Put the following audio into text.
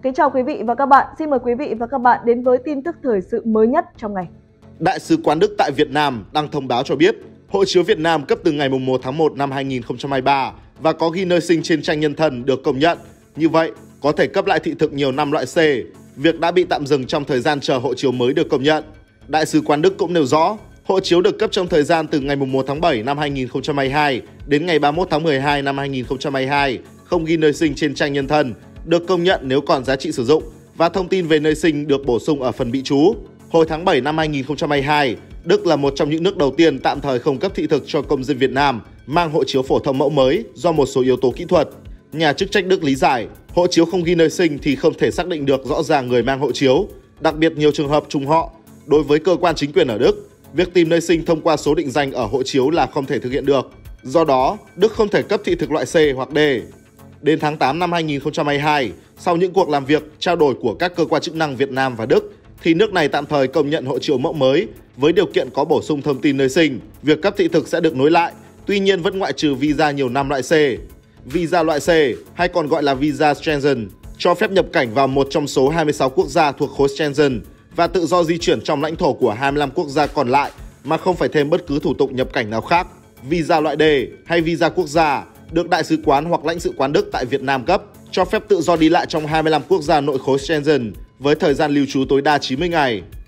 Kính chào quý vị và các bạn. Xin mời quý vị và các bạn đến với tin tức thời sự mới nhất trong ngày. Đại sứ quán Đức tại Việt Nam đăng thông báo cho biết hộ chiếu Việt Nam cấp từ ngày 1 tháng 1 năm 2023 và có ghi nơi sinh trên tranh nhân thân được công nhận. Như vậy, có thể cấp lại thị thực nhiều năm loại C, việc đã bị tạm dừng trong thời gian chờ hộ chiếu mới được công nhận. Đại sứ quán Đức cũng nêu rõ, hộ chiếu được cấp trong thời gian từ ngày 1 tháng 7 năm 2022 đến ngày 31 tháng 12 năm 2022, không ghi nơi sinh trên tranh nhân thân, được công nhận nếu còn giá trị sử dụng và thông tin về nơi sinh được bổ sung ở phần bị trú. Hồi tháng 7 năm 2022, Đức là một trong những nước đầu tiên tạm thời không cấp thị thực cho công dân Việt Nam mang hộ chiếu phổ thông mẫu mới do một số yếu tố kỹ thuật. Nhà chức trách Đức lý giải, hộ chiếu không ghi nơi sinh thì không thể xác định được rõ ràng người mang hộ chiếu, đặc biệt nhiều trường hợp trùng họ. Đối với cơ quan chính quyền ở Đức, việc tìm nơi sinh thông qua số định danh ở hộ chiếu là không thể thực hiện được. Do đó, Đức không thể cấp thị thực loại C hoặc D. Đến tháng 8 năm 2022, sau những cuộc làm việc, trao đổi của các cơ quan chức năng Việt Nam và Đức, thì nước này tạm thời công nhận hộ chiếu mẫu mới với điều kiện có bổ sung thông tin nơi sinh. Việc cấp thị thực sẽ được nối lại, tuy nhiên vẫn ngoại trừ visa nhiều năm loại C. Visa loại C, hay còn gọi là visa Schengen, cho phép nhập cảnh vào một trong số 26 quốc gia thuộc khối Schengen và tự do di chuyển trong lãnh thổ của 25 quốc gia còn lại mà không phải thêm bất cứ thủ tục nhập cảnh nào khác. Visa loại D hay visa quốc gia được Đại sứ quán hoặc lãnh sự quán Đức tại Việt Nam cấp, cho phép tự do đi lại trong 25 quốc gia nội khối Schengen với thời gian lưu trú tối đa 90 ngày.